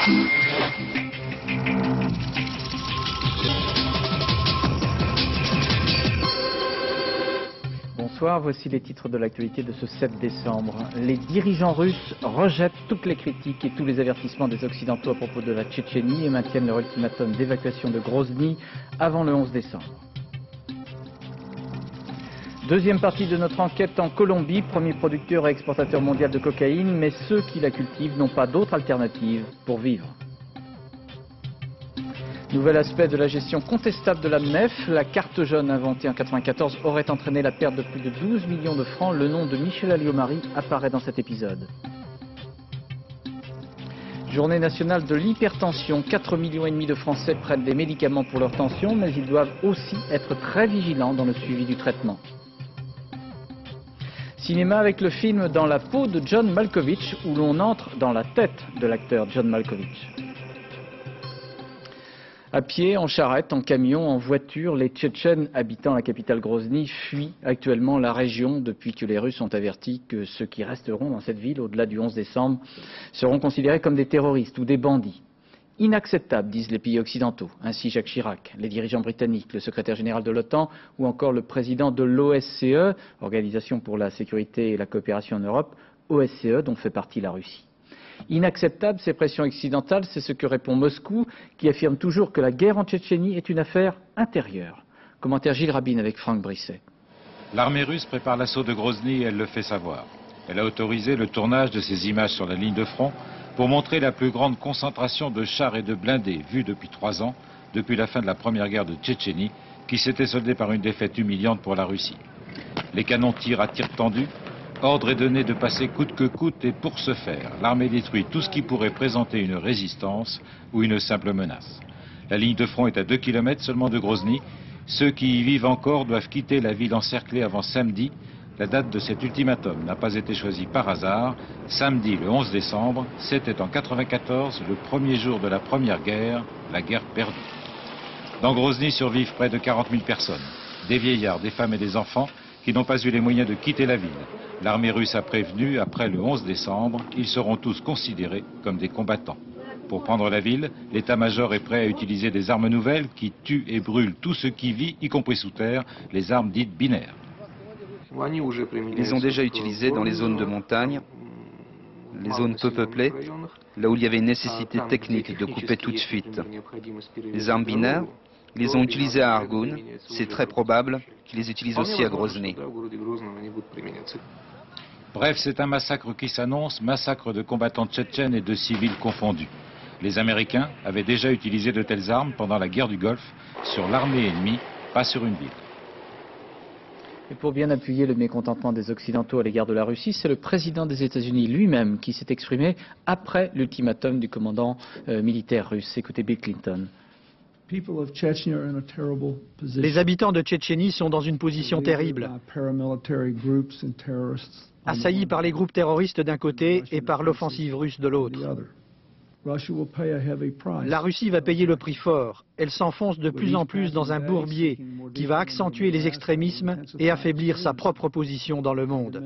Bonsoir, voici les titres de l'actualité de ce 7 décembre. Les dirigeants russes rejettent toutes les critiques et tous les avertissements des Occidentaux à propos de la Tchétchénie et maintiennent leur ultimatum d'évacuation de Grozny avant le 11 décembre. Deuxième partie de notre enquête en Colombie, premier producteur et exportateur mondial de cocaïne, mais ceux qui la cultivent n'ont pas d'autre alternative pour vivre. Nouvel aspect de la gestion contestable de la MNEF, la carte jaune inventée en 1994 aurait entraîné la perte de plus de 12 millions de francs. Le nom de Michel Alliot-Marie apparaît dans cet épisode. Journée nationale de l'hypertension, 4,5 millions de Français prennent des médicaments pour leur tension, mais ils doivent aussi être très vigilants dans le suivi du traitement. Cinéma avec le film Dans la peau de John Malkovich, où l'on entre dans la tête de l'acteur John Malkovich. À pied, en charrette, en camion, en voiture, les Tchétchènes habitant la capitale Grozny fuient actuellement la région depuis que les Russes ont averti que ceux qui resteront dans cette ville au-delà du 11 décembre seront considérés comme des terroristes ou des bandits. Inacceptable, disent les pays occidentaux. Ainsi Jacques Chirac, les dirigeants britanniques, le secrétaire général de l'OTAN ou encore le président de l'OSCE, Organisation pour la sécurité et la coopération en Europe, OSCE dont fait partie la Russie. Inacceptable, ces pressions occidentales, c'est ce que répond Moscou, qui affirme toujours que la guerre en Tchétchénie est une affaire intérieure. Commentaire Gilles Rabin avec Franck Brisset. L'armée russe prépare l'assaut de Grozny et elle le fait savoir. Elle a autorisé le tournage de ces images sur la ligne de front pour montrer la plus grande concentration de chars et de blindés vus depuis 3 ans, depuis la fin de la première guerre de Tchétchénie, qui s'était soldée par une défaite humiliante pour la Russie. Les canons tirent à tir tendu. Ordre est donné de passer coûte que coûte et pour ce faire, l'armée détruit tout ce qui pourrait présenter une résistance ou une simple menace. La ligne de front est à 2 km seulement de Grozny. Ceux qui y vivent encore doivent quitter la ville encerclée avant samedi. La date de cet ultimatum n'a pas été choisie par hasard. Samedi, le 11 décembre, c'était en 1994, le premier jour de la première guerre, la guerre perdue. Dans Grozny survivent près de 40 000 personnes, des vieillards, des femmes et des enfants qui n'ont pas eu les moyens de quitter la ville. L'armée russe a prévenu, après le 11 décembre, ils seront tous considérés comme des combattants. Pour prendre la ville, l'état-major est prêt à utiliser des armes nouvelles qui tuent et brûlent tout ce qui vit, y compris sous terre, les armes dites binaires. Ils les ont déjà utilisés dans les zones de montagne, les zones peu peuplées, là où il y avait une nécessité technique de couper tout de suite. Les armes binaires, ils les ont utilisées à Argoun, c'est très probable qu'ils les utilisent aussi à Grozny. Bref, c'est un massacre qui s'annonce, massacre de combattants tchétchènes et de civils confondus. Les Américains avaient déjà utilisé de telles armes pendant la guerre du Golfe, sur l'armée ennemie, pas sur une ville. Et pour bien appuyer le mécontentement des Occidentaux à l'égard de la Russie, c'est le président des États-Unis lui-même qui s'est exprimé après l'ultimatum du commandant militaire russe. Écoutez Bill Clinton. Les habitants de Tchétchénie sont dans une position terrible, assaillis par les groupes terroristes d'un côté et par l'offensive russe de l'autre. La Russie va payer le prix fort. Elle s'enfonce de plus en plus dans un bourbier qui va accentuer les extrémismes et affaiblir sa propre position dans le monde.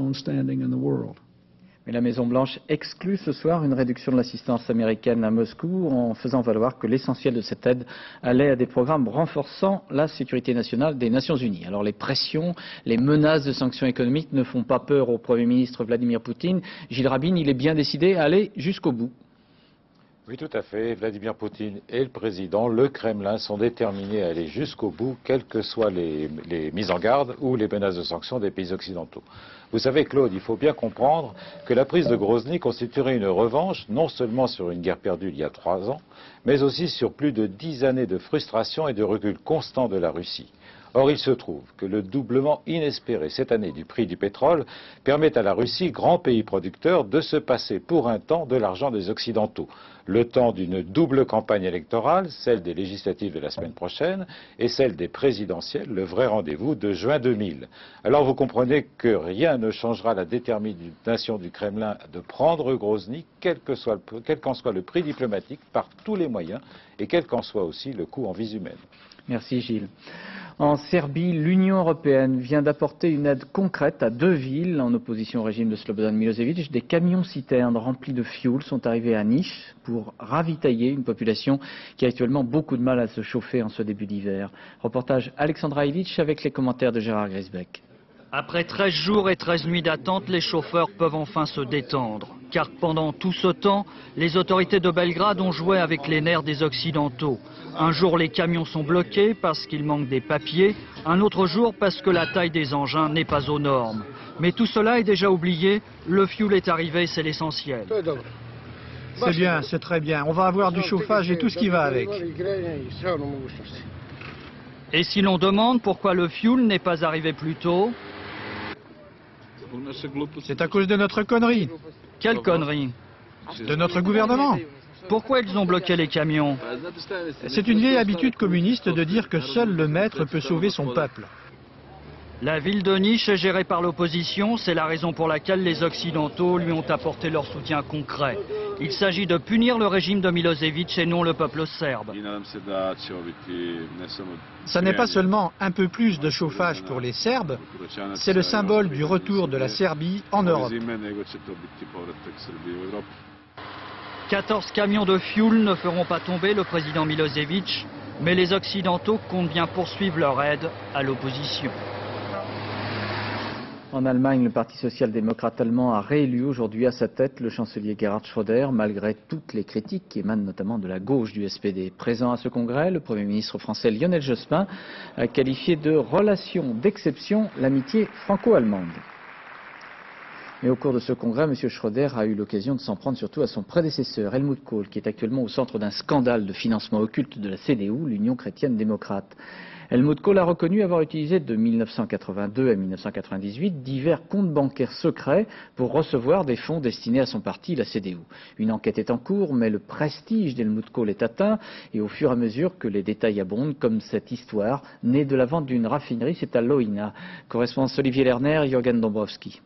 Mais la Maison-Blanche exclut ce soir une réduction de l'assistance américaine à Moscou en faisant valoir que l'essentiel de cette aide allait à des programmes renforçant la sécurité nationale des Nations Unies. Alors les pressions, les menaces de sanctions économiques ne font pas peur au Premier ministre Vladimir Poutine. Gilles Rabin, il est bien décidé à aller jusqu'au bout. Oui, tout à fait. Vladimir Poutine et le président, le Kremlin, sont déterminés à aller jusqu'au bout, quelles que soient les mises en garde ou les menaces de sanctions des pays occidentaux. Vous savez, Claude, il faut bien comprendre que la prise de Grozny constituerait une revanche, non seulement sur une guerre perdue il y a 3 ans, mais aussi sur plus de 10 années de frustration et de recul constant de la Russie. Or, il se trouve que le doublement inespéré cette année du prix du pétrole permet à la Russie, grand pays producteur, de se passer pour un temps de l'argent des Occidentaux. Le temps d'une double campagne électorale, celle des législatives de la semaine prochaine et celle des présidentielles, le vrai rendez-vous de juin 2000. Alors vous comprenez que rien ne changera la détermination du Kremlin de prendre Grozny, quel qu'en soit le prix diplomatique, par tous les moyens, et quel qu'en soit aussi le coût en vies humaines. Merci Gilles. En Serbie, l'Union européenne vient d'apporter une aide concrète à 2 villes en opposition au régime de Slobodan Milosevic. Des camions-citernes remplis de fioul sont arrivés à Niš pour ravitailler une population qui a actuellement beaucoup de mal à se chauffer en ce début d'hiver. Reportage Alexandra Ilic avec les commentaires de Gérard Grisbeck. Après 13 jours et 13 nuits d'attente, les chauffeurs peuvent enfin se détendre. Car pendant tout ce temps, les autorités de Belgrade ont joué avec les nerfs des Occidentaux. Un jour, les camions sont bloqués parce qu'il manque des papiers. Un autre jour, parce que la taille des engins n'est pas aux normes. Mais tout cela est déjà oublié. Le fioul est arrivé, c'est l'essentiel. C'est bien, c'est très bien. On va avoir du chauffage et tout ce qui va avec. Et si l'on demande pourquoi le fioul n'est pas arrivé plus tôt? C'est à cause de notre connerie. Quelle connerie? De notre gouvernement. Pourquoi ils ont bloqué les camions? C'est une vieille habitude communiste de dire que seul le maître peut sauver son peuple. La ville de Niš est gérée par l'opposition, c'est la raison pour laquelle les Occidentaux lui ont apporté leur soutien concret. Il s'agit de punir le régime de Milosevic et non le peuple serbe. Ça n'est pas seulement un peu plus de chauffage pour les Serbes, c'est le symbole du retour de la Serbie en Europe. 14 camions de fioul ne feront pas tomber le président Milosevic, mais les Occidentaux comptent bien poursuivre leur aide à l'opposition. En Allemagne, le Parti social-démocrate allemand a réélu aujourd'hui à sa tête le chancelier Gerhard Schröder, malgré toutes les critiques qui émanent notamment de la gauche du SPD. Présent à ce congrès, le Premier ministre français Lionel Jospin a qualifié de relation d'exception l'amitié franco-allemande. Mais au cours de ce congrès, M. Schröder a eu l'occasion de s'en prendre surtout à son prédécesseur, Helmut Kohl, qui est actuellement au centre d'un scandale de financement occulte de la CDU, l'Union chrétienne-démocrate. Helmut Kohl a reconnu avoir utilisé de 1982 à 1998 divers comptes bancaires secrets pour recevoir des fonds destinés à son parti, la CDU. Une enquête est en cours, mais le prestige d'Helmut Kohl est atteint et au fur et à mesure que les détails abondent, comme cette histoire née de la vente d'une raffinerie, c'est à Leuna. Correspondance Olivier Lerner, Jürgen Dombrowski.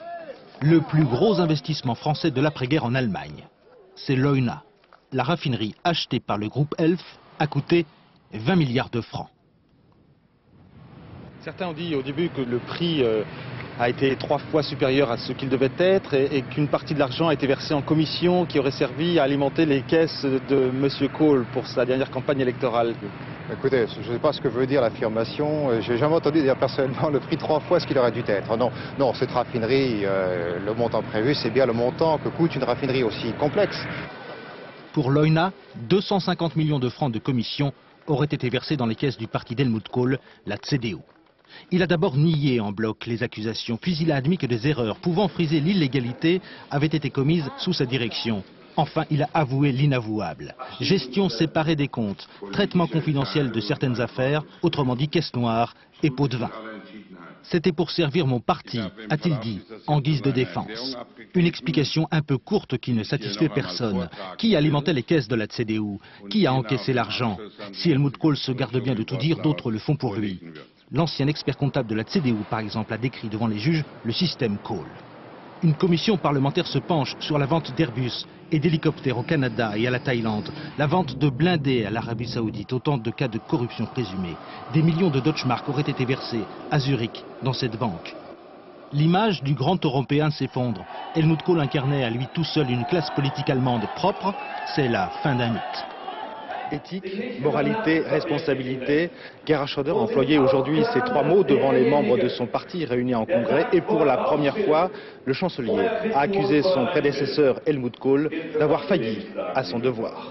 Le plus gros investissement français de l'après-guerre en Allemagne, c'est Leuna. La raffinerie achetée par le groupe Elf a coûté 20 milliards de francs. Certains ont dit au début que le prix a été 3 fois supérieur à ce qu'il devait être et qu'une partie de l'argent a été versée en commission qui aurait servi à alimenter les caisses de M. Kohl pour sa dernière campagne électorale. Écoutez, je ne sais pas ce que veut dire l'affirmation. J'ai jamais entendu dire personnellement le prix 3 fois ce qu'il aurait dû être. Non, cette raffinerie, le montant prévu, c'est bien le montant que coûte une raffinerie aussi complexe. Pour Leuna, 250 millions de francs de commission auraient été versés dans les caisses du parti d'Helmut Kohl, la CDU. Il a d'abord nié en bloc les accusations, puis il a admis que des erreurs pouvant friser l'illégalité avaient été commises sous sa direction. Enfin, il a avoué l'inavouable. Gestion séparée des comptes, traitement confidentiel de certaines affaires, autrement dit caisse noire et pot de vin. C'était pour servir mon parti, a-t-il dit, en guise de défense. Une explication un peu courte qui ne satisfait personne. Qui alimentait les caisses de la CDU? Qui a encaissé l'argent? Si Helmut Kohl se garde bien de tout dire, d'autres le font pour lui. L'ancien expert comptable de la CDU, par exemple, a décrit devant les juges le système Kohl. Une commission parlementaire se penche sur la vente d'Airbus et d'hélicoptères au Canada et à la Thaïlande, la vente de blindés à l'Arabie Saoudite, autant de cas de corruption présumée. Des millions de Deutschmark auraient été versés à Zurich, dans cette banque. L'image du grand Européen s'effondre. Helmut Kohl incarnait à lui tout seul une classe politique allemande propre, c'est la fin d'un mythe. Éthique, moralité, responsabilité. Gerhard Schröder a employé aujourd'hui ces 3 mots devant les membres de son parti réunis en congrès. Et pour la première fois, le chancelier a accusé son prédécesseur Helmut Kohl d'avoir failli à son devoir.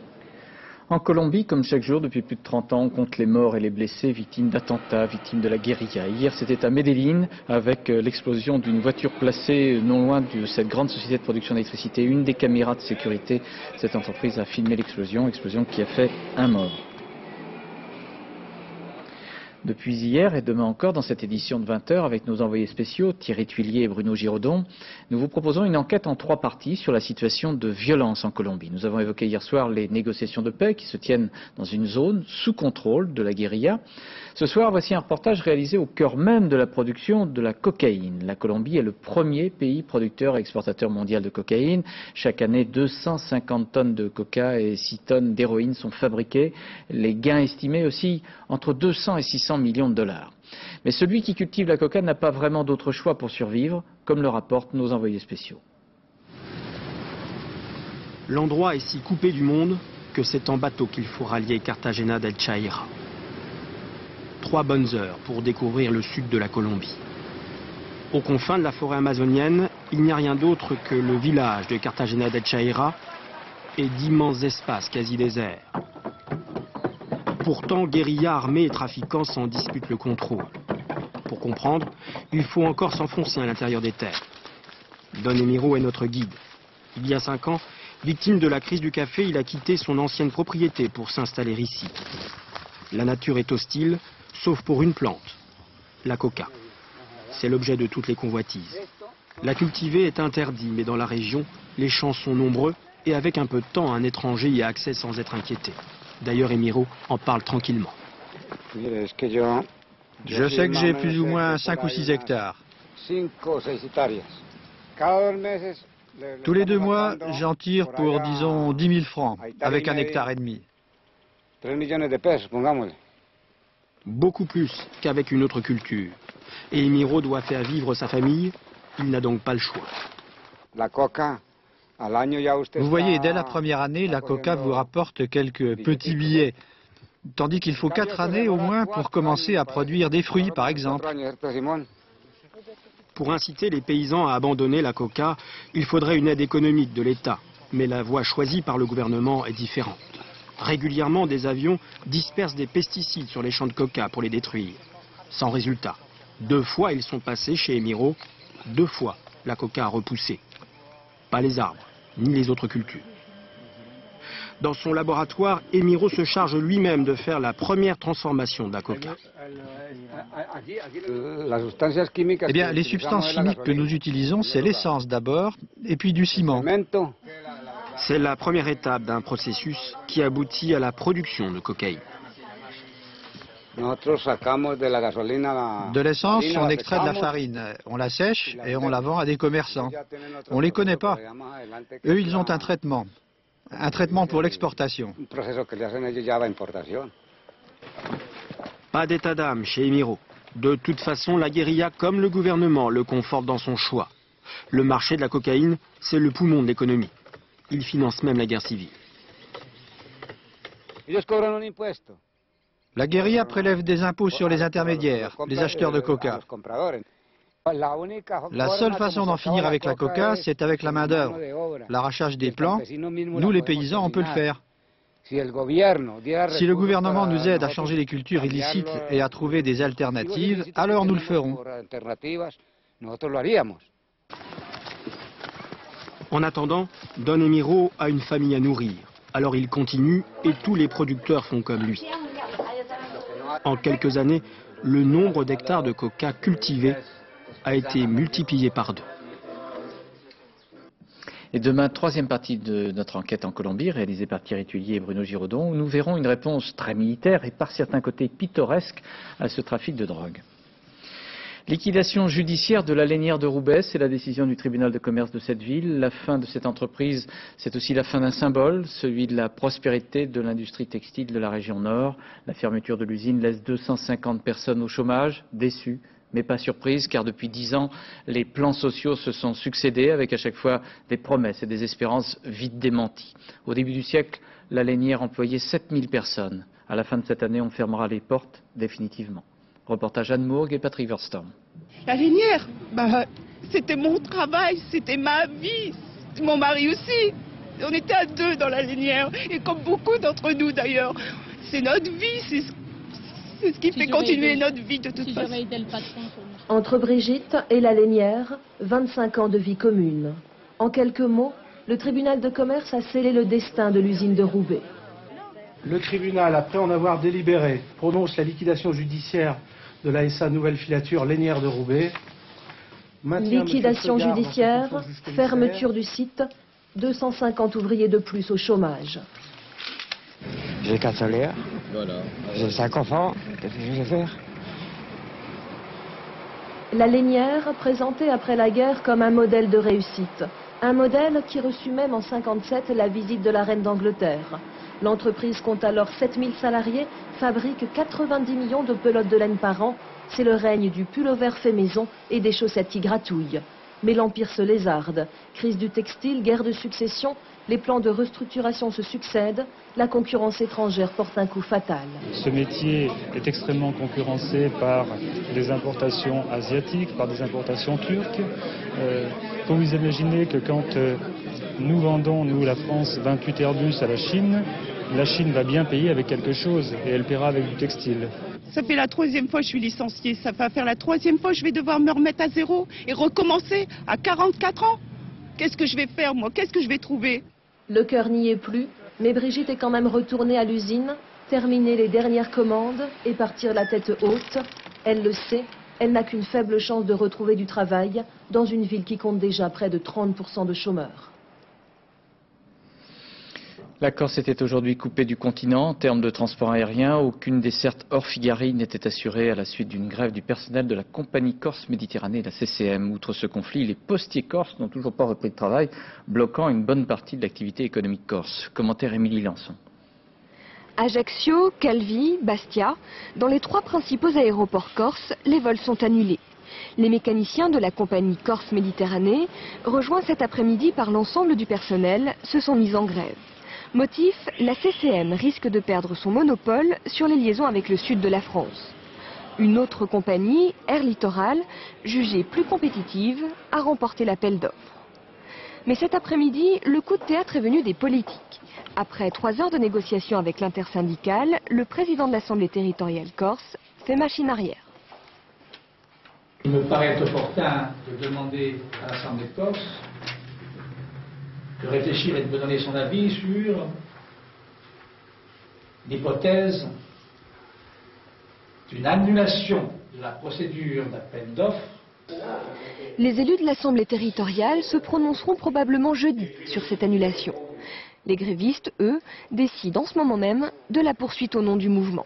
En Colombie, comme chaque jour depuis plus de 30 ans, on compte les morts et les blessés, victimes d'attentats, victimes de la guérilla. Hier, c'était à Medellín, avec l'explosion d'une voiture placée non loin de cette grande société de production d'électricité. Une des caméras de sécurité de cette entreprise a filmé l'explosion qui a fait un mort. Depuis hier et demain encore, dans cette édition de 20h, avec nos envoyés spéciaux, Thierry Tuillier et Bruno Giraudon, nous vous proposons une enquête en 3 parties sur la situation de violence en Colombie. Nous avons évoqué hier soir les négociations de paix qui se tiennent dans une zone sous contrôle de la guérilla. Ce soir, voici un reportage réalisé au cœur même de la production de la cocaïne. La Colombie est le premier pays producteur et exportateur mondial de cocaïne. Chaque année, 250 tonnes de coca et 6 tonnes d'héroïne sont fabriquées. Les gains estimés aussi entre 200 et 600 millions de dollars. Mais celui qui cultive la coca n'a pas vraiment d'autre choix pour survivre, comme le rapportent nos envoyés spéciaux. L'endroit est si coupé du monde que c'est en bateau qu'il faut rallier Cartagena del Chaira. 3 bonnes heures pour découvrir le sud de la Colombie. Aux confins de la forêt amazonienne, il n'y a rien d'autre que le village de Cartagena del Chaira et d'immenses espaces quasi déserts. Pourtant, guérilla armée et trafiquants s'en disputent le contrôle. Pour comprendre, il faut encore s'enfoncer à l'intérieur des terres. Don Emiro est notre guide. Il y a 5 ans, victime de la crise du café, il a quitté son ancienne propriété pour s'installer ici. La nature est hostile, sauf pour une plante, la coca. C'est l'objet de toutes les convoitises. La cultiver est interdit, mais dans la région, les champs sont nombreux et avec un peu de temps, un étranger y a accès sans être inquiété. D'ailleurs, Emiro en parle tranquillement. Je sais que j'ai plus ou moins 5 ou 6 hectares. Tous les 2 mois, j'en tire pour, disons, 10 000 francs, avec 1,5 hectare. Beaucoup plus qu'avec une autre culture. Et Emiro doit faire vivre sa famille, il n'a donc pas le choix. Vous voyez, dès la première année, la coca vous rapporte quelques petits billets, tandis qu'il faut 4 années au moins pour commencer à produire des fruits, par exemple. Pour inciter les paysans à abandonner la coca, il faudrait une aide économique de l'État. Mais la voie choisie par le gouvernement est différente. Régulièrement, des avions dispersent des pesticides sur les champs de coca pour les détruire. Sans résultat. 2 fois, ils sont passés chez Emiro. 2 fois, la coca a repoussé. Pas les arbres, ni les autres cultures. Dans son laboratoire, Emiro se charge lui-même de faire la première transformation de la coca. Eh bien, les substances chimiques que nous utilisons, c'est l'essence d'abord, et puis du ciment. C'est la première étape d'un processus qui aboutit à la production de cocaïne. De l'essence, on extrait de la farine. On la sèche et on la vend à des commerçants. On ne les connaît pas. Eux, ils ont un traitement. Un traitement pour l'exportation. Pas d'état d'âme chez Emiro. De toute façon, la guérilla, comme le gouvernement, le conforte dans son choix. Le marché de la cocaïne, c'est le poumon de l'économie. Il finance même la guerre civile. La guérilla prélève des impôts sur les intermédiaires, les acheteurs de coca. La seule façon d'en finir avec la coca, c'est avec la main-d'œuvre. L'arrachage des plants, nous les paysans, on peut le faire. Si le gouvernement nous aide à changer les cultures illicites et à trouver des alternatives, alors nous le ferons. En attendant, Don Emiro a une famille à nourrir. Alors il continue et tous les producteurs font comme lui. En quelques années, le nombre d'hectares de coca cultivés a été multiplié par 2. Et demain, 3e partie de notre enquête en Colombie, réalisée par Thierry Tuillier et Bruno Giraudon, où nous verrons une réponse très militaire et par certains côtés pittoresque à ce trafic de drogue. Liquidation judiciaire de la lainière de Roubaix, c'est la décision du tribunal de commerce de cette ville. La fin de cette entreprise, c'est aussi la fin d'un symbole, celui de la prospérité de l'industrie textile de la région nord. La fermeture de l'usine laisse 250 personnes au chômage, déçues, mais pas surprises, car depuis 10 ans, les plans sociaux se sont succédés avec à chaque fois des promesses et des espérances vite démenties. Au début du siècle, la lainière employait 7000 personnes. À la fin de cette année, on fermera les portes définitivement. Reportage Anne Mourgue et Patrick Verstorm. La lainière, c'était mon travail, c'était ma vie, mon mari aussi. On était à 2 dans la lainière, et comme beaucoup d'entre nous d'ailleurs. C'est notre vie, c'est ce qui fait continuer notre vie de toute façon. Entre Brigitte et la lainière, 25 ans de vie commune. En quelques mots, le tribunal de commerce a scellé le destin de l'usine de Roubaix. Le tribunal, après en avoir délibéré, prononce la liquidation judiciaire de la SA Nouvelle Filature Lénière de Roubaix. Liquidation judiciaire, fermeture du site, 250 ouvriers de plus au chômage. J'ai 4 salaires, j'ai 5 enfants, qu'est-ce que je vais faire? La Lénière, présentée après la guerre comme un modèle de réussite. Un modèle qui reçut même en 1957 la visite de la reine d'Angleterre. L'entreprise compte alors 7000 salariés, fabrique 90 millions de pelotes de laine par an. C'est le règne du pull-over fait maison et des chaussettes qui gratouillent. Mais l'empire se lézarde. Crise du textile, guerre de succession, les plans de restructuration se succèdent. La concurrence étrangère porte un coup fatal. Ce métier est extrêmement concurrencé par des importations asiatiques, par des importations turques. Il faut vous imaginer que quand nous vendons, nous la France, 28 Airbus à la Chine va bien payer avec quelque chose et elle paiera avec du textile. Ça fait la 3e fois que je suis licenciée, ça va faire la 3e fois que je vais devoir me remettre à zéro et recommencer à 44 ans. Qu'est-ce que je vais faire moi? Qu'est-ce que je vais trouver? Le cœur n'y est plus, mais Brigitte est quand même retournée à l'usine, terminer les dernières commandes et partir la tête haute. Elle le sait, elle n'a qu'une faible chance de retrouver du travail dans une ville qui compte déjà près de 30% de chômeurs. La Corse était aujourd'hui coupée du continent en termes de transport aérien. Aucune desserte hors Figari n'était assurée à la suite d'une grève du personnel de la compagnie Corse Méditerranée, la CCM. Outre ce conflit, les postiers corses n'ont toujours pas repris de travail, bloquant une bonne partie de l'activité économique corse. Commentaire Émilie Lançon. Ajaccio, Calvi, Bastia, dans les 3 principaux aéroports corses, les vols sont annulés. Les mécaniciens de la compagnie Corse Méditerranée, rejoints cet après-midi par l'ensemble du personnel, se sont mis en grève. Motif, la CCM risque de perdre son monopole sur les liaisons avec le sud de la France. Une autre compagnie, Air Littoral, jugée plus compétitive, a remporté l'appel d'offres. Mais cet après-midi, le coup de théâtre est venu des politiques. Après 3 heures de négociations avec l'intersyndicale, le président de l'Assemblée territoriale corse fait machine arrière. Il me paraît opportun de demander à l'Assemblée de Corse de réfléchir et de me donner son avis sur l'hypothèse d'une annulation de la procédure d'appel d'offres. Les élus de l'Assemblée territoriale se prononceront probablement jeudi sur cette annulation. Les grévistes, eux, décident en ce moment même de la poursuite au nom du mouvement.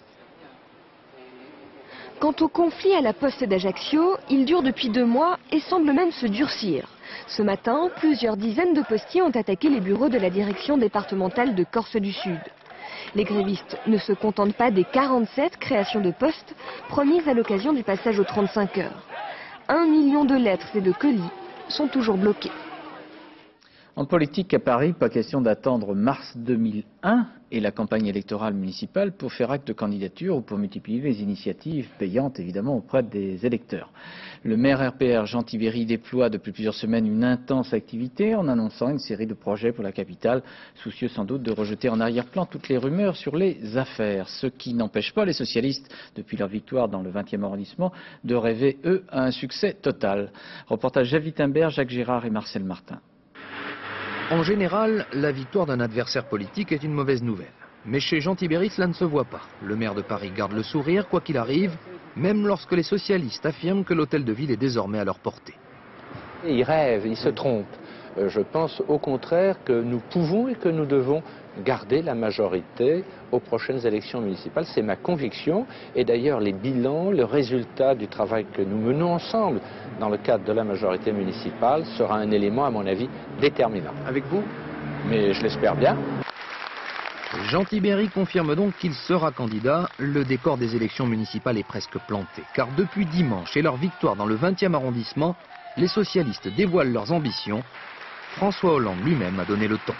Quant au conflit à la poste d'Ajaccio, il dure depuis 2 mois et semble même se durcir. Ce matin, plusieurs dizaines de postiers ont attaqué les bureaux de la direction départementale de Corse du Sud. Les grévistes ne se contentent pas des 47 créations de postes promises à l'occasion du passage aux 35 heures. 1 million de lettres et de colis sont toujours bloqués. En politique à Paris, pas question d'attendre mars 2001 et la campagne électorale municipale pour faire acte de candidature ou pour multiplier les initiatives payantes évidemment auprès des électeurs. Le maire RPR Jean Tibéri déploie depuis plusieurs semaines une intense activité en annonçant une série de projets pour la capitale, soucieux sans doute de rejeter en arrière-plan toutes les rumeurs sur les affaires, ce qui n'empêche pas les socialistes, depuis leur victoire dans le 20e arrondissement, de rêver eux à un succès total. Reportage Jeff Wittenberg, Jacques Girard et Marcel Martin. En général, la victoire d'un adversaire politique est une mauvaise nouvelle. Mais chez Jean Tibéri, cela ne se voit pas. Le maire de Paris garde le sourire, quoi qu'il arrive, même lorsque les socialistes affirment que l'hôtel de ville est désormais à leur portée. Ils rêvent, ils se trompent. Je pense au contraire que nous pouvons et que nous devons garder la majorité aux prochaines élections municipales. C'est ma conviction. Et d'ailleurs, les bilans, le résultat du travail que nous menons ensemble dans le cadre de la majorité municipale sera un élément, à mon avis, déterminant. Avec vous? Mais je l'espère bien. Jean Tibéri confirme donc qu'il sera candidat. Le décor des élections municipales est presque planté. Car depuis dimanche et leur victoire dans le 20e arrondissement, les socialistes dévoilent leurs ambitions. François Hollande lui-même a donné le ton.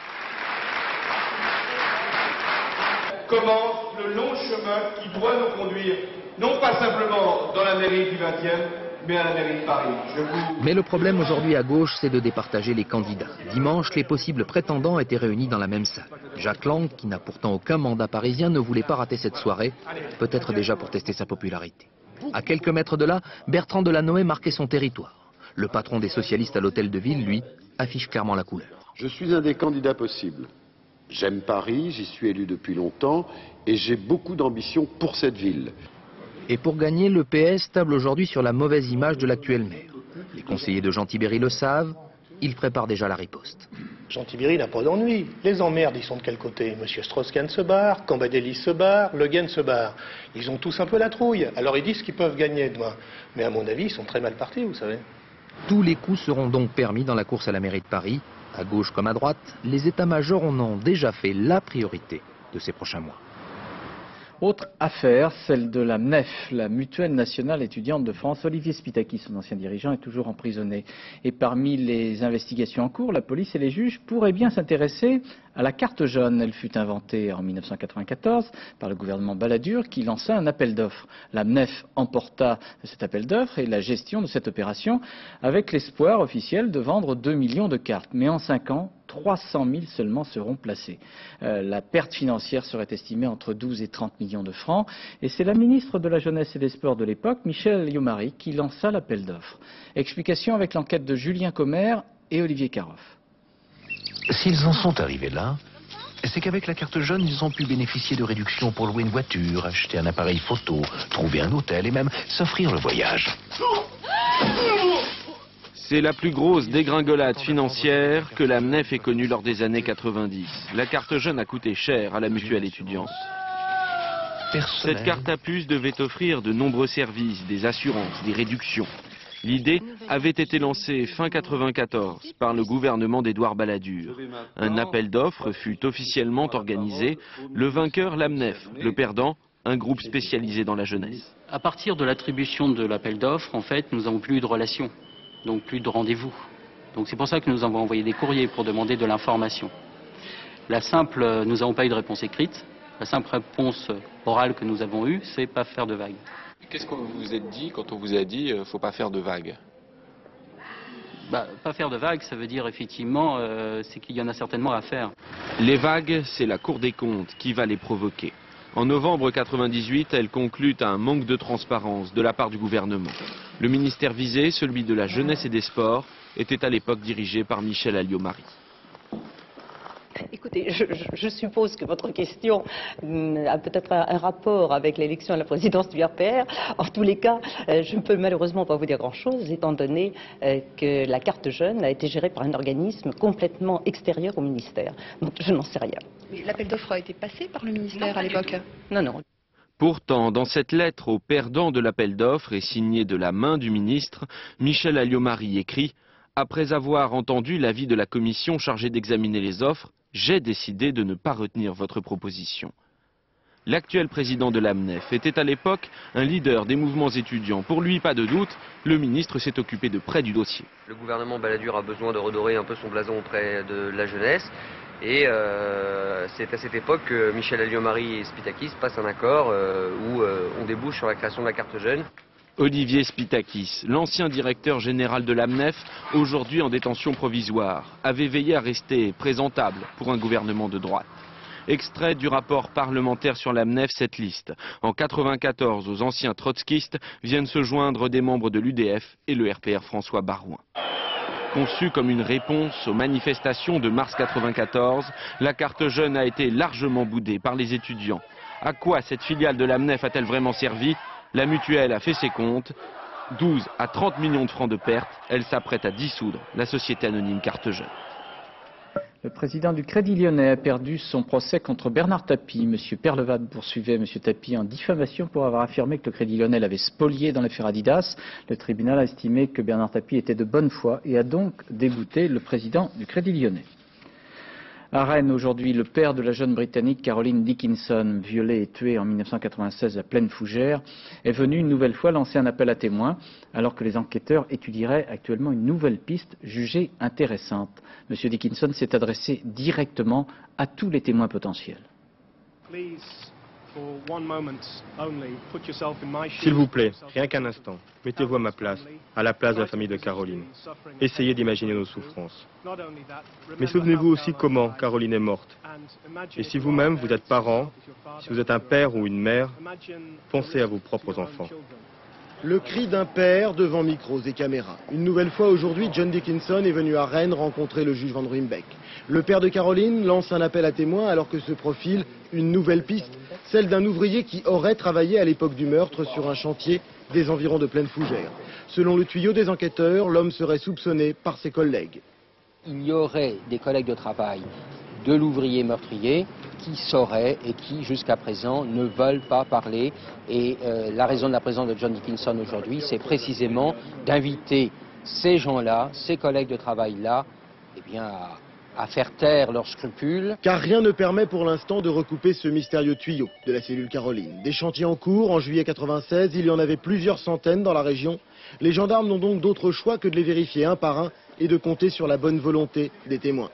Commence le long chemin qui doit nous conduire, non pas simplement dans la mairie du 20e, mais à la mairie de Paris. Mais le problème aujourd'hui à gauche, c'est de départager les candidats. Dimanche, les possibles prétendants étaient réunis dans la même salle. Jacques Lang, qui n'a pourtant aucun mandat parisien, ne voulait pas rater cette soirée, peut-être déjà pour tester sa popularité. À quelques mètres de là, Bertrand Delanoë marquait son territoire. Le patron des socialistes à l'hôtel de ville, lui, affiche clairement la couleur. Je suis un des candidats possibles. J'aime Paris, j'y suis élu depuis longtemps et j'ai beaucoup d'ambition pour cette ville. Et pour gagner, le PS table aujourd'hui sur la mauvaise image de l'actuel maire. Les conseillers de Jean Tibéri le savent, ils préparent déjà la riposte. Jean Tibéri n'a pas d'ennui. Les emmerdes, ils sont de quel côté? Monsieur Strauss-Kahn se barre, Cambadélis se barre, Le Guen se barre. Ils ont tous un peu la trouille. Alors ils disent qu'ils peuvent gagner demain. Mais à mon avis, ils sont très mal partis, vous savez. Tous les coups seront donc permis dans la course à la mairie de Paris. À gauche comme à droite, les états-majors en ont déjà fait la priorité de ces prochains mois. Autre affaire, celle de la MNEF, la Mutuelle Nationale Étudiante de France. Olivier Spytakis, son ancien dirigeant, est toujours emprisonné. Et parmi les investigations en cours, la police et les juges pourraient bien s'intéresser à la carte jaune. Elle fut inventée en 1994 par le gouvernement Balladur qui lança un appel d'offres. La MNEF emporta cet appel d'offres et la gestion de cette opération avec l'espoir officiel de vendre 2 millions de cartes. Mais en 5 ans, 300 000 seulement seront placés. La perte financière serait estimée entre 12 et 30 millions de francs. Et c'est la ministre de la Jeunesse et des Sports de l'époque, Michèle Alliot-Marie, qui lança l'appel d'offres. Explication avec l'enquête de Julien Commère et Olivier Caroff. S'ils en sont arrivés là, c'est qu'avec la carte jaune, ils ont pu bénéficier de réductions pour louer une voiture, acheter un appareil photo, trouver un hôtel et même s'offrir le voyage. C'est la plus grosse dégringolade financière que la MNEF ait connue lors des années 90. La carte jeune a coûté cher à la mutuelle étudiante. Cette carte à puce devait offrir de nombreux services, des assurances, des réductions. L'idée avait été lancée fin 1994 par le gouvernement d'Édouard Balladur. Un appel d'offres fut officiellement organisé. Le vainqueur, la MNEF. Le perdant, un groupe spécialisé dans la jeunesse. À partir de l'attribution de l'appel d'offres, en fait, nous n'avons plus eu de relations. Donc plus de rendez-vous. Donc c'est pour ça que nous avons envoyé des courriers pour demander de l'information. Nous n'avons pas eu de réponse écrite. La simple réponse orale que nous avons eue, c'est pas faire de vagues. Qu'est-ce qu'on vous a dit quand on vous a dit faut pas faire de vagues? Pas faire de vagues, ça veut dire effectivement c'est qu'il y en a certainement à faire. Les vagues, c'est la Cour des comptes qui va les provoquer. En novembre 1998, elle conclut à un manque de transparence de la part du gouvernement. Le ministère visé, celui de la Jeunesse et des Sports, était à l'époque dirigé par Michèle Alliot-Marie. Écoutez, je suppose que votre question a peut-être un rapport avec l'élection à la présidence du RPR. En tous les cas, je ne peux malheureusement pas vous dire grand-chose, étant donné que la carte jeune a été gérée par un organisme complètement extérieur au ministère. Donc je n'en sais rien. Mais l'appel d'offres a été passé par le ministère à l'époque? Non, non. Pourtant, dans cette lettre au perdant de l'appel d'offres et signée de la main du ministre, Michèle Alliot-Marie écrit « Après avoir entendu l'avis de la commission chargée d'examiner les offres, j'ai décidé de ne pas retenir votre proposition. » L'actuel président de la MNEF était à l'époque un leader des mouvements étudiants. Pour lui, pas de doute, le ministre s'est occupé de près du dossier. Le gouvernement Balladur a besoin de redorer un peu son blason auprès de la jeunesse. Et c'est à cette époque que Michèle Alliot-Marie et Spytakis passent un accord où on débouche sur la création de la carte jeune. Olivier Spytakis, l'ancien directeur général de la MNEF, aujourd'hui en détention provisoire, avait veillé à rester présentable pour un gouvernement de droite. Extrait du rapport parlementaire sur la MNEF, cette liste. En 1994, aux anciens trotskistes viennent se joindre des membres de l'UDF et le RPR François Barouin. Conçue comme une réponse aux manifestations de mars 1994, la carte jeune a été largement boudée par les étudiants. À quoi cette filiale de la MNEF a-t-elle vraiment servi? La mutuelle a fait ses comptes. 12 à 30 millions de francs de pertes. Elle s'apprête à dissoudre la société anonyme Carte Jeune. Le président du Crédit Lyonnais a perdu son procès contre Bernard Tapie. Monsieur Perlevade poursuivait Monsieur Tapie en diffamation pour avoir affirmé que le Crédit Lyonnais l'avait spolié dans l'affaire Adidas. Le tribunal a estimé que Bernard Tapie était de bonne foi et a donc débouté le président du Crédit Lyonnais. À Rennes, aujourd'hui, le père de la jeune Britannique Caroline Dickinson, violée et tuée en 1996 à Plaine Fougère, est venu une nouvelle fois lancer un appel à témoins, alors que les enquêteurs étudieraient actuellement une nouvelle piste jugée intéressante. Monsieur Dickinson s'est adressé directement à tous les témoins potentiels. S'il vous plaît, rien qu'un instant, mettez-vous à ma place, à la place de la famille de Caroline. Essayez d'imaginer nos souffrances. Mais souvenez-vous aussi comment Caroline est morte. Et si vous-même, vous êtes parent, si vous êtes un père ou une mère, pensez à vos propres enfants. Le cri d'un père devant micros et caméras. Une nouvelle fois aujourd'hui, John Dickinson est venu à Rennes rencontrer le juge Van Ruymbeck. Le père de Caroline lance un appel à témoins alors que se profile une nouvelle piste, celle d'un ouvrier qui aurait travaillé à l'époque du meurtre sur un chantier des environs de Plaine Fougère. Selon le tuyau des enquêteurs, l'homme serait soupçonné par ses collègues. Il y aurait des collègues de travail de l'ouvrier meurtrier qui sauraient et qui, jusqu'à présent, ne veulent pas parler. Et la raison de la présence de John Dickinson aujourd'hui, c'est précisément d'inviter ces gens-là, ces collègues de travail-là, eh bien, à faire taire leurs scrupules. Car rien ne permet pour l'instant de recouper ce mystérieux tuyau de la cellule Caroline. Des chantiers en cours, en juillet 96, il y en avait plusieurs centaines dans la région. Les gendarmes n'ont donc d'autre choix que de les vérifier un par un et de compter sur la bonne volonté des témoins.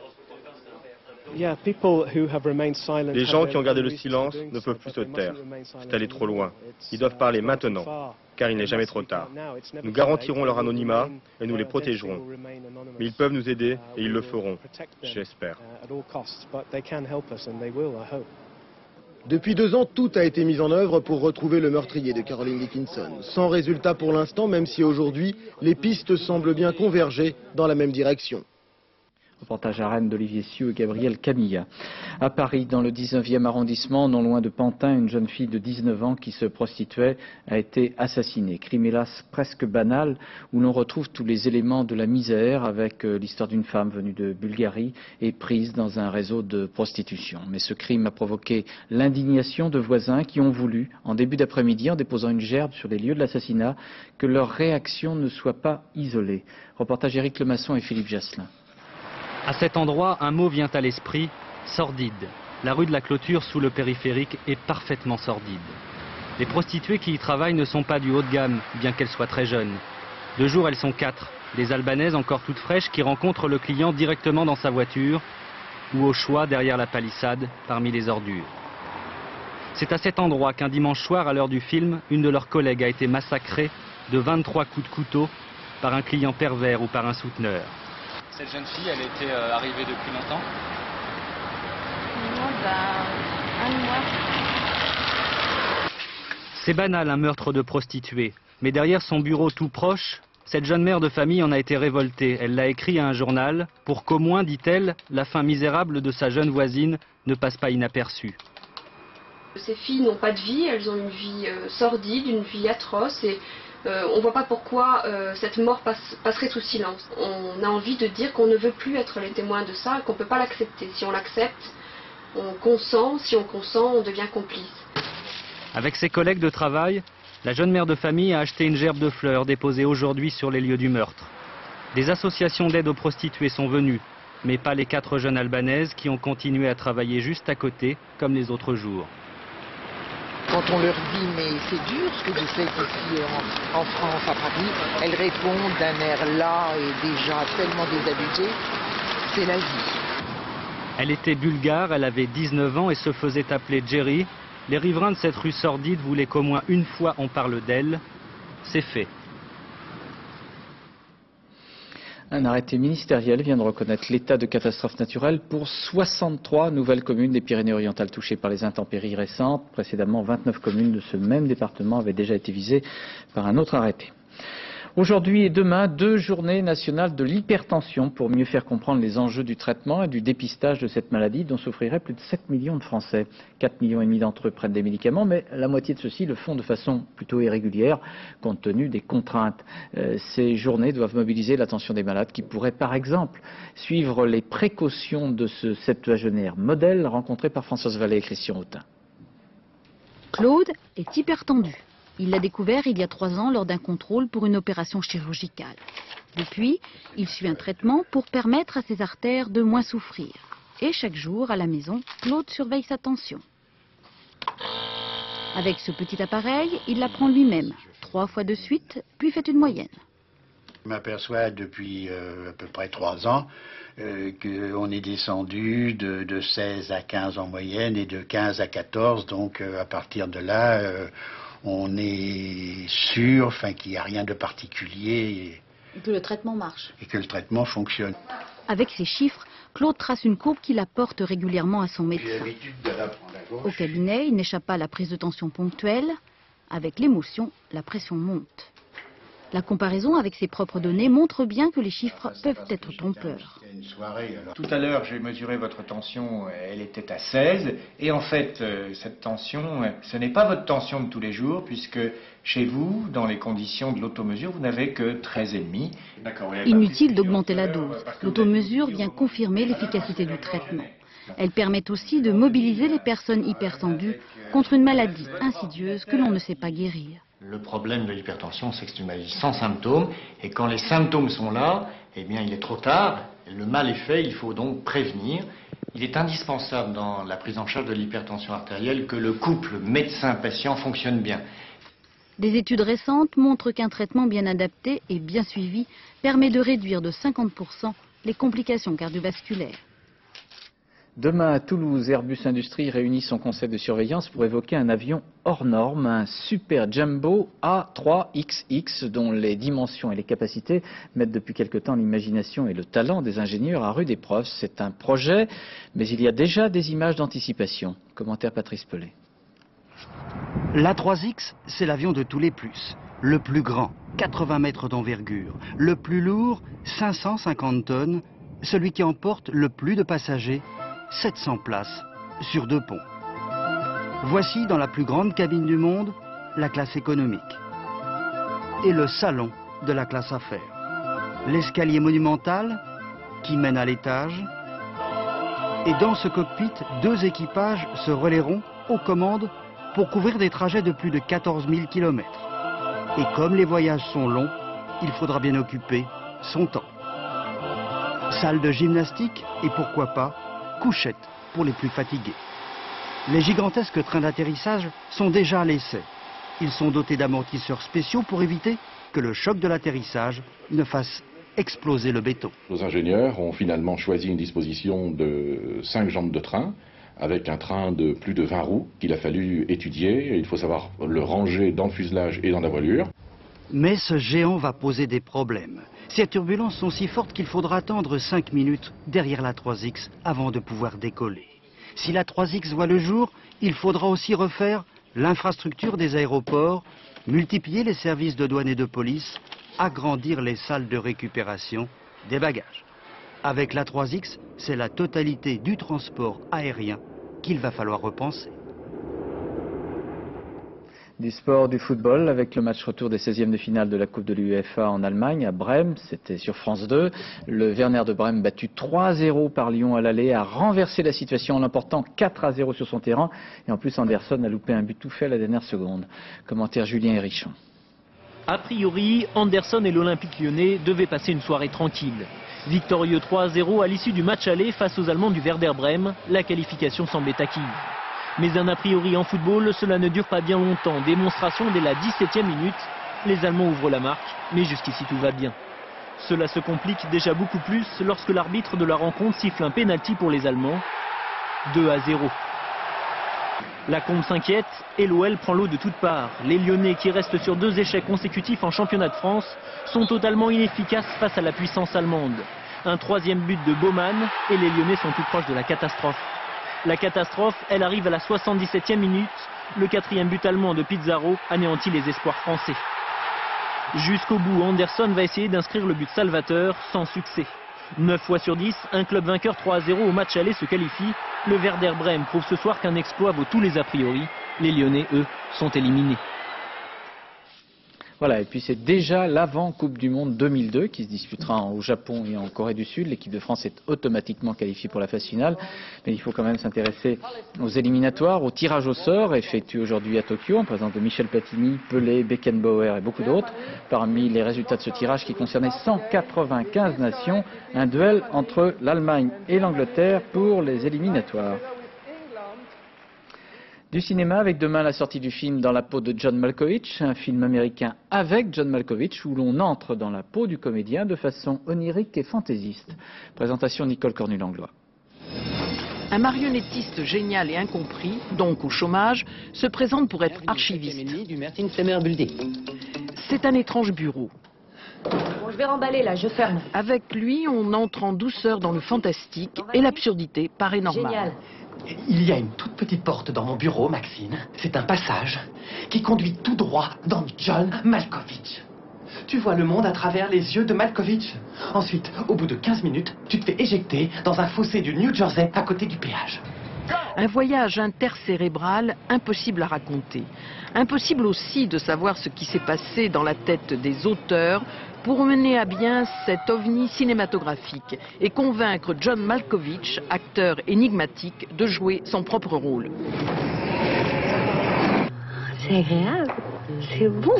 Les gens qui ont gardé le silence ne peuvent plus se taire. C'est allé trop loin. Ils doivent parler maintenant, car il n'est jamais trop tard. Nous garantirons leur anonymat et nous les protégerons. Mais ils peuvent nous aider et ils le feront, j'espère. Depuis 2 ans, tout a été mis en œuvre pour retrouver le meurtrier de Caroline Dickinson. Sans résultat pour l'instant, même si aujourd'hui, les pistes semblent bien converger dans la même direction. Reportage à Rennes d'Olivier Sioux et Gabriel Camilla. À Paris, dans le 19e arrondissement, non loin de Pantin, une jeune fille de 19 ans qui se prostituait a été assassinée. Crime hélas presque banal, où l'on retrouve tous les éléments de la misère avec l'histoire d'une femme venue de Bulgarie et prise dans un réseau de prostitution. Mais ce crime a provoqué l'indignation de voisins qui ont voulu, en début d'après-midi, en déposant une gerbe sur les lieux de l'assassinat, que leur réaction ne soit pas isolée. Reportage Éric Lemasson et Philippe Jasselin. À cet endroit, un mot vient à l'esprit, sordide. La rue de la Clôture sous le périphérique est parfaitement sordide. Les prostituées qui y travaillent ne sont pas du haut de gamme, bien qu'elles soient très jeunes. De jour, elles sont 4, des Albanaises encore toutes fraîches qui rencontrent le client directement dans sa voiture ou au choix derrière la palissade, parmi les ordures. C'est à cet endroit qu'un dimanche soir, à l'heure du film, une de leurs collègues a été massacrée de 23 coups de couteau par un client pervers ou par un souteneur. Cette jeune fille, elle était arrivée depuis longtemps? Un mois. C'est banal un meurtre de prostituée, mais derrière son bureau tout proche, cette jeune mère de famille en a été révoltée. Elle l'a écrit à un journal pour qu'au moins, dit-elle, la fin misérable de sa jeune voisine ne passe pas inaperçue. Ces filles n'ont pas de vie, elles ont une vie sordide, une vie atroce et on ne voit pas pourquoi cette mort passerait sous silence. On a envie de dire qu'on ne veut plus être les témoins de ça et qu'on ne peut pas l'accepter. Si on l'accepte, on consent. Si on consent, on devient complice. Avec ses collègues de travail, la jeune mère de famille a acheté une gerbe de fleurs déposée aujourd'hui sur les lieux du meurtre. Des associations d'aide aux prostituées sont venues, mais pas les 4 jeunes Albanaises qui ont continué à travailler juste à côté, comme les autres jours. Quand on leur dit « mais c'est dur ce que vous faites ici en France, à Paris », elles répondent d'un air las et déjà tellement désabusé, c'est la vie. Elle était bulgare, elle avait 19 ans et se faisait appeler Jerry. Les riverains de cette rue sordide voulaient qu'au moins une fois on parle d'elle. C'est fait. Un arrêté ministériel vient de reconnaître l'état de catastrophe naturelle pour 63 nouvelles communes des Pyrénées-Orientales touchées par les intempéries récentes. Précédemment, 29 communes de ce même département avaient déjà été visées par un autre arrêté. Aujourd'hui et demain, 2 journées nationales de l'hypertension pour mieux faire comprendre les enjeux du traitement et du dépistage de cette maladie dont souffriraient plus de 7 millions de Français. 4,5 millions d'entre eux prennent des médicaments, mais la moitié de ceux-ci le font de façon plutôt irrégulière, compte tenu des contraintes. Ces journées doivent mobiliser l'attention des malades qui pourraient, par exemple, suivre les précautions de ce septuagénaire modèle rencontré par Françoise Vallée et Christian Autain. Claude est hypertendu. Il l'a découvert il y a 3 ans lors d'un contrôle pour une opération chirurgicale. Depuis, il suit un traitement pour permettre à ses artères de moins souffrir. Et chaque jour, à la maison, Claude surveille sa tension. Avec ce petit appareil, il la prend lui-même, 3 fois de suite, puis fait une moyenne. Je m'aperçois depuis à peu près 3 ans qu'on est descendu de 16 à 15 en moyenne et de 15 à 14. Donc à partir de là, on est sûr qu'il n'y a rien de particulier. Et que le traitement marche. Et que le traitement fonctionne. Avec ces chiffres, Claude trace une courbe qu'il apporte régulièrement à son médecin. Au cabinet, il n'échappe pas à la prise de tension ponctuelle. Avec l'émotion, la pression monte. La comparaison avec ses propres données montre bien que les chiffres peuvent être trompeurs. Tout à l'heure, j'ai mesuré votre tension, elle était à 16. Et en fait, cette tension, ce n'est pas votre tension de tous les jours, puisque chez vous, dans les conditions de l'automesure, vous n'avez que 13,5. Inutile d'augmenter la dose. L'automesure vient confirmer l'efficacité du traitement. Elle permet aussi de mobiliser les personnes hypertendues contre une maladie insidieuse que l'on ne sait pas guérir. Le problème de l'hypertension, c'est que c'est une maladie sans symptômes, et quand les symptômes sont là, eh bien il est trop tard, le mal est fait, il faut donc prévenir. Il est indispensable dans la prise en charge de l'hypertension artérielle que le couple médecin-patient fonctionne bien. Des études récentes montrent qu'un traitement bien adapté et bien suivi permet de réduire de 50% les complications cardiovasculaires. Demain à Toulouse, Airbus Industrie réunit son conseil de surveillance pour évoquer un avion hors norme, un Super Jumbo A3XX dont les dimensions et les capacités mettent depuis quelque temps l'imagination et le talent des ingénieurs à rude épreuve. C'est un projet, mais il y a déjà des images d'anticipation. Commentaire Patrice Pellet. L'A3X, c'est l'avion de tous les plus. Le plus grand, 80 mètres d'envergure. Le plus lourd, 550 tonnes. Celui qui emporte le plus de passagers, 700 places sur 2 ponts. Voici dans la plus grande cabine du monde, la classe économique. Et le salon de la classe affaires. L'escalier monumental qui mène à l'étage. Et dans ce cockpit, 2 équipages se relayeront aux commandes pour couvrir des trajets de plus de 14 000 km. Et comme les voyages sont longs, il faudra bien occuper son temps. Salle de gymnastique et pourquoi pas couchette pour les plus fatigués. Les gigantesques trains d'atterrissage sont déjà à l'essai. Ils sont dotés d'amortisseurs spéciaux pour éviter que le choc de l'atterrissage ne fasse exploser le béton. Nos ingénieurs ont finalement choisi une disposition de 5 jambes de train, avec un train de plus de 20 roues qu'il a fallu étudier. Il faut savoir le ranger dans le fuselage et dans la voilure. Mais ce géant va poser des problèmes. Ces turbulences sont si fortes qu'il faudra attendre 5 minutes derrière la 3X avant de pouvoir décoller. Si la 3X voit le jour, il faudra aussi refaire l'infrastructure des aéroports, multiplier les services de douane et de police, agrandir les salles de récupération des bagages. Avec la 3X, c'est la totalité du transport aérien qu'il va falloir repenser. Du sport, du football, avec le match retour des 16e de finale de la Coupe de l'UEFA en Allemagne, à Brême, c'était sur France 2. Le Werner de Brême, battu 3-0 par Lyon à l'aller, a renversé la situation en l'emportant 4-0 sur son terrain. Et en plus, Anderson a loupé un but tout fait à la dernière seconde. Commentaire Julien Hérichon. A priori, Anderson et l'Olympique lyonnais devaient passer une soirée tranquille. Victorieux 3-0 à l'issue du match aller face aux Allemands du Werder Brême, la qualification semblait acquise. Mais un a priori en football, cela ne dure pas bien longtemps. Démonstration dès la 17e minute. Les Allemands ouvrent la marque, mais jusqu'ici tout va bien. Cela se complique déjà beaucoup plus lorsque l'arbitre de la rencontre siffle un pénalty pour les Allemands. 2-0. La Combe s'inquiète et l'OL prend l'eau de toutes parts. Les Lyonnais, qui restent sur 2 échecs consécutifs en championnat de France, sont totalement inefficaces face à la puissance allemande. Un 3e but de Baumann et les Lyonnais sont tout proches de la catastrophe. La catastrophe, elle arrive à la 77e minute. Le 4e but allemand de Pizarro anéantit les espoirs français. Jusqu'au bout, Anderson va essayer d'inscrire le but salvateur, sans succès. 9 fois sur 10, un club vainqueur 3-0 au match aller se qualifie. Le Werder Brême prouve ce soir qu'un exploit vaut tous les a priori. Les Lyonnais, eux, sont éliminés. Voilà, et puis c'est déjà l'avant-Coupe du Monde 2002 qui se disputera au Japon et en Corée du Sud. L'équipe de France est automatiquement qualifiée pour la phase finale. Mais il faut quand même s'intéresser aux éliminatoires, au tirage au sort effectué aujourd'hui à Tokyo en présence de Michel Platini, Pelé, Beckenbauer et beaucoup d'autres. Parmi les résultats de ce tirage qui concernait 195 nations, un duel entre l'Allemagne et l'Angleterre pour les éliminatoires. Du cinéma avec demain la sortie du film Dans la peau de John Malkovich, un film américain avec John Malkovich où l'on entre dans la peau du comédien de façon onirique et fantaisiste. Présentation Nicole Cornu-Langlois. Un marionnettiste génial et incompris, donc au chômage, se présente pour être archiviste. C'est un étrange bureau. Bon, je vais remballer là, je ferme. Avec lui, on entre en douceur dans le fantastique et l'absurdité paraît normale. Génial. Il y a une toute petite porte dans mon bureau, Maxine. C'est un passage qui conduit tout droit dans John Malkovich. Tu vois le monde à travers les yeux de Malkovich. Ensuite, au bout de 15 minutes, tu te fais éjecter dans un fossé du New Jersey à côté du péage. Un voyage intercérébral impossible à raconter. Impossible aussi de savoir ce qui s'est passé dans la tête des auteurs pour mener à bien cet ovni cinématographique et convaincre John Malkovich, acteur énigmatique, de jouer son propre rôle. C'est agréable, c'est bon.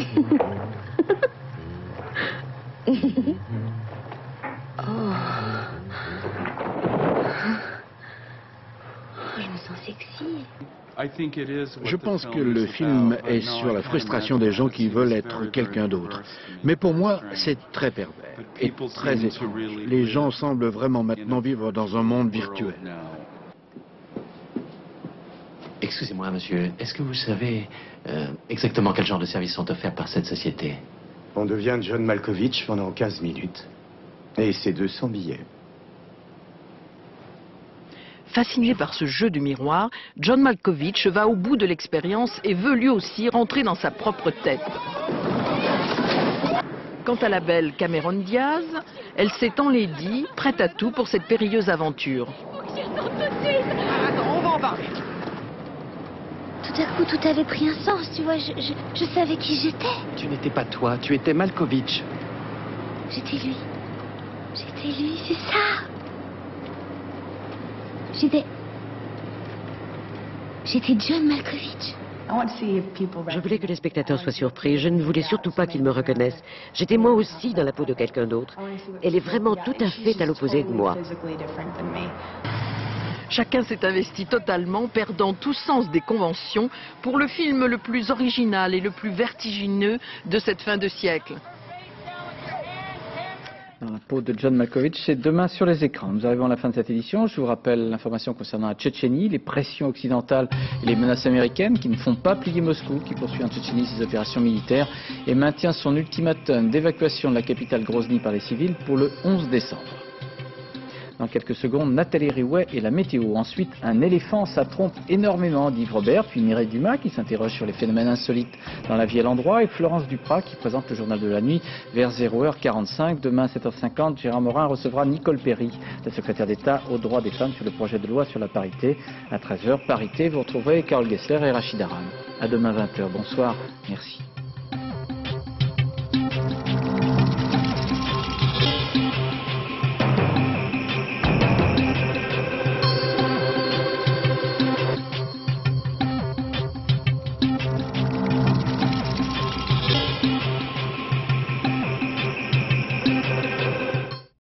Oh. Je me sens sexy. Je pense que le film est sur la frustration des gens qui veulent être quelqu'un d'autre. Mais pour moi, c'est très pervers et très étrange. Les gens semblent vraiment maintenant vivre dans un monde virtuel. Excusez-moi, monsieur, est-ce que vous savez exactement quel genre de services sont offerts par cette société? On devient John Malkovich pendant 15 minutes. Et c'est 200 billets. Fasciné par ce jeu du miroir, John Malkovich va au bout de l'expérience et veut lui aussi rentrer dans sa propre tête. Quant à la belle Cameron Diaz, elle s'est enlaidie, prête à tout pour cette périlleuse aventure. Attends, on va en parler. Tout à coup, tout avait pris un sens, tu vois, je savais qui j'étais. Tu n'étais pas toi, tu étais Malkovich. J'étais lui. J'étais lui, c'est ça. J'étais John Malkovich. Je voulais que les spectateurs soient surpris. Je ne voulais surtout pas qu'ils me reconnaissent. J'étais moi aussi dans la peau de quelqu'un d'autre. Elle est vraiment tout à fait à l'opposé de moi. Chacun s'est investi totalement, perdant tout sens des conventions, pour le film le plus original et le plus vertigineux de cette fin de siècle. Dans la peau de John Malkovich, c'est demain sur les écrans. Nous arrivons à la fin de cette édition. Je vous rappelle l'information concernant la Tchétchénie, les pressions occidentales et les menaces américaines qui ne font pas plier Moscou, qui poursuit en Tchétchénie ses opérations militaires et maintient son ultimatum d'évacuation de la capitale Grozny par les civils pour le 11 décembre. Dans quelques secondes, Nathalie Riouet et la météo. Ensuite, un éléphant, ça trompe énormément, dit Yves Robert, puis Mireille Dumas qui s'interroge sur les phénomènes insolites dans la vie à l'endroit, et Florence Duprat qui présente le journal de la nuit vers 0h45. Demain à 7h50, Gérard Morin recevra Nicole Perry, la secrétaire d'État aux droits des femmes sur le projet de loi sur la parité. À 13h, parité, vous retrouverez Carole Gessler et Rachid Aram. À demain 20h. Bonsoir. Merci.